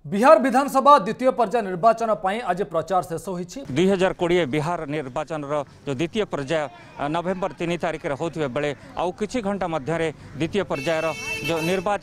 बिहार विधानसभा द्वितीय पर्याय निर्वाचन पर आज प्रचार शेष हो 2020 बिहार निर्वाचन जो द्वितीय पर्याय नवेम्बर 3 तारिख होते बेले आउ कि घंटा मध्य द्वितीय पर्यायर जो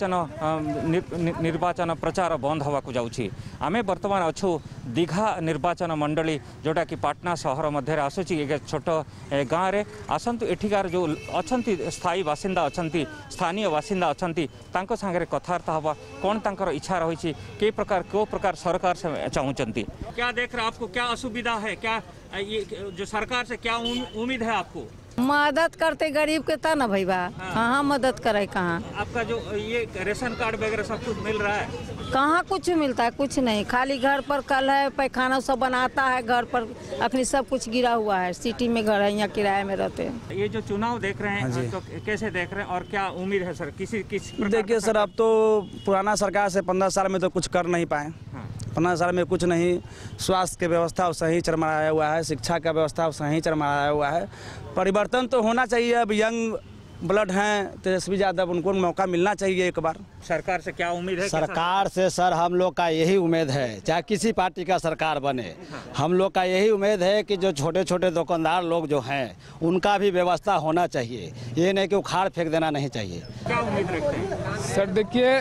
निर्वाचन प्रचार बंद होगा जाऊँगी। आमे बर्तमान अच्छु दीघा निर्वाचन मंडली जोटा कि पाटना सहर मध्य आसूची एक छोट गाँव में आसतु एठिकार जो अच्छा स्थायी बासिंदा अच्छा स्थानीय बासिंदा अच्छा सांगे कथबार्ता हवा कौन तांकर इच्छा रही के प्रकार सरकार से चाहूँगी। क्या देख रहे आपको क्या असुविधा है, क्या ये जो सरकार से क्या उम्मीद है आपको? मदद करते गरीब के ता ना भैया। हाँ। कहाँ मदद करे, कहाँ आपका जो ये रेशन कार्ड वगैरह सब कुछ मिल रहा है? कहाँ कुछ मिलता है, कुछ नहीं। खाली घर पर कल है, पैखाना सब बनाता है घर पर, अपनी सब कुछ गिरा हुआ है। सिटी में घर है, यहाँ किराए में रहते हैं। ये जो चुनाव देख रहे हैं तो कैसे देख रहे हैं और क्या उम्मीद है सर? किस देखिए सर, अब तो पुराना सरकार से 15 साल में तो कुछ कर नहीं पाए। 15 साल में कुछ नहीं। स्वास्थ्य की व्यवस्था सही चरमराया हुआ है, शिक्षा का व्यवस्था सही चरमराया हुआ है। परिवर्तन तो होना चाहिए। अब यंग ब्लड हैं तेजस्वी यादव, उनको मौका मिलना चाहिए एक बार। सरकार से क्या उम्मीद है? सरकार से सर हम लोग का यही उम्मीद है, चाहे किसी पार्टी का सरकार बने, हम लोग का यही उम्मीद है कि जो छोटे छोटे दुकानदार लोग जो हैं उनका भी व्यवस्था होना चाहिए। ये नहीं कि उखाड़ फेंक देना नहीं चाहिए। क्या उम्मीद रखते हैं सर? देखिए,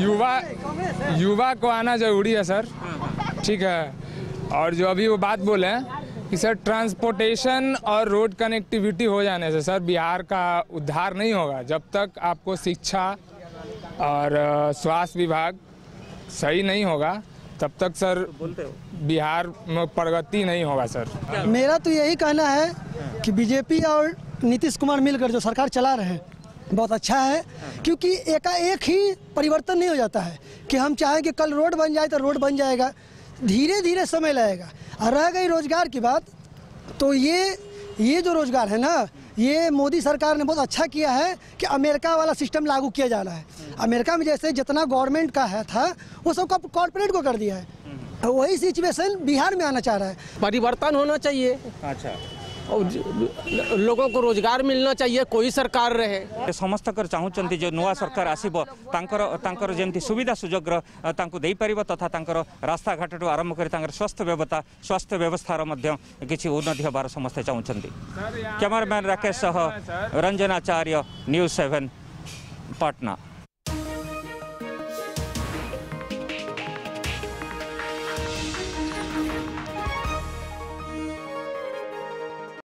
युवा को आना जरूरी है सर, ठीक है। और जो अभी वो बात बोले कि सर ट्रांसपोर्टेशन और रोड कनेक्टिविटी हो जाने से सर बिहार का उद्धार नहीं होगा। जब तक आपको शिक्षा और स्वास्थ्य विभाग सही नहीं होगा तब तक सर बिहार में प्रगति नहीं होगा सर। मेरा तो यही कहना है कि बीजेपी और नीतीश कुमार मिलकर जो सरकार चला रहे हैं बहुत अच्छा है, क्योंकि एकाएक ही परिवर्तन नहीं हो जाता है कि हम चाहें कि कल रोड बन जाए तो रोड बन जाएगा। धीरे धीरे समय लगेगा। और रह गई रोजगार की बात, तो ये जो रोजगार है ना, ये मोदी सरकार ने बहुत अच्छा किया है कि अमेरिका वाला सिस्टम लागू किया जा रहा है। अमेरिका में जैसे जितना गवर्नमेंट का है था वो सब कॉर्पोरेट को कर दिया है। वही सिचुएशन बिहार में आना चाह रहा है। परिवर्तन होना चाहिए। अच्छा, और लोगों को रोजगार मिलना चाहिए, कोई सरकार रहे। समस्त चाहूँगी जो नुआ सरकार आसब तांकर जमी सुविधा सुजोग दे पार तथा तांकर रास्ता घाट आरंभ कर स्वास्थ्य व्यवस्थार किसी उन्नति होबार समस्ते चाहूँगी। कैमरामैन राकेश सह रंजनाचार्य, न्यूज़ 7 पाटना।